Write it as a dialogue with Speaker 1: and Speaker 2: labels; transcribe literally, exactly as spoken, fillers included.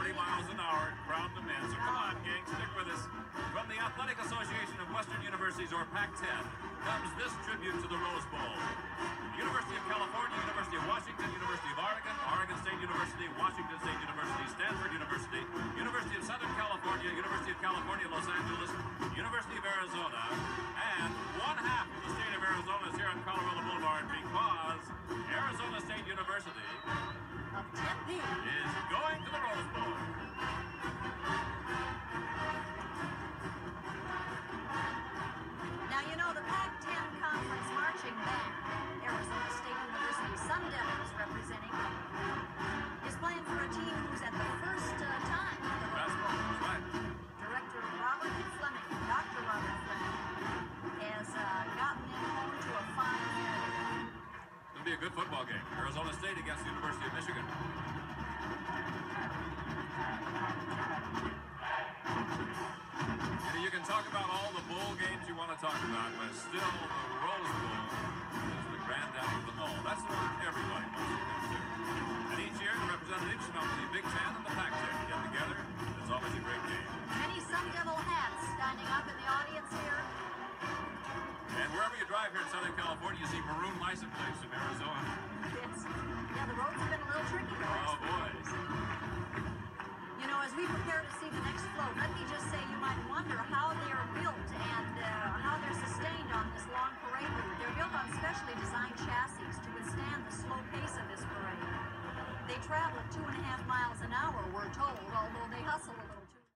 Speaker 1: forty miles an hour, crowd them in. So come on, gang, stick with us. From the Athletic Association of Western Universities, or Pac ten, comes this tribute to the Rose Bowl. University of California, University of Washington, University of Oregon, Oregon State University, Washington State University, Stanford University, University of Southern California, University of California, Los Angeles, University of Arizona, and one half of the state of Arizona is here on Colorado Boulevard because Arizona State University
Speaker 2: of Tempe
Speaker 1: is going to the Rose Bowl.
Speaker 2: Now, you know, the Pac ten Conference marching band, Arizona State University Sun Devils representing, is playing for a team who's at the first uh, time.
Speaker 1: Basketball, that's right.
Speaker 2: Director Robert Fleming, Doctor Robert Fleming, has uh, gotten them home to a fine game.
Speaker 1: It'll be a good football game. Arizona State against the University of Michigan. You can talk about all the bowl games you want to talk about, but still the Rose Bowl is the granddaddy of them all. That's the one everybody wants to come to. And each year, the representatives from the Big Ten and the Pac ten get together. It's always a great game.
Speaker 2: Many Sun Devil hats standing up in the audience here.
Speaker 1: And wherever you drive here in Southern California, you see maroon license plates from Arizona.
Speaker 2: Yes. Yeah, the roads have been a little tricky.
Speaker 1: Oh, boy.
Speaker 2: You know, as we prepare to see the next flight,